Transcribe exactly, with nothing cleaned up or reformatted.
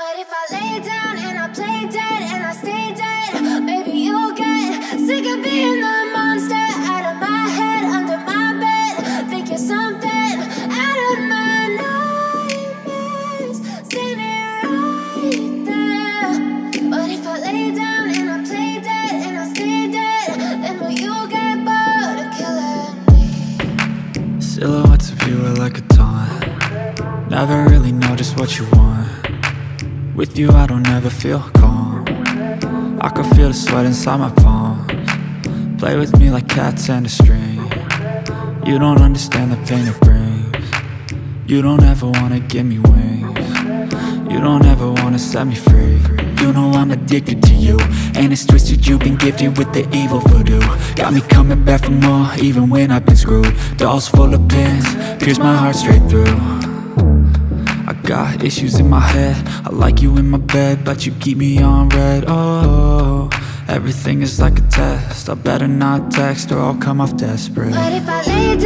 But if I lay down and I play dead and I stay dead, maybe you'll get sick of being the monster out of my head, under my bed. Think you're something out of my nightmares, standing right there. But if I lay down and I play dead and I stay dead, then will you get bored of killing me? Silhouettes of you are like a taunt. Never really know just what you want. With you I don't ever feel calm. I can feel the sweat inside my palms. Play with me like cats and a string. You don't understand the pain it brings. You don't ever wanna give me wings. You don't ever wanna set me free. You know I'm addicted to you, and it's twisted, you've been gifted with the evil voodoo. Got me coming back for more, even when I've been screwed. Dolls full of pins, pierce my heart straight through. I got issues in my head, I like you in my bed, but you keep me on red. Oh, everything is like a test, I better not text or I'll come off desperate. But if I lay down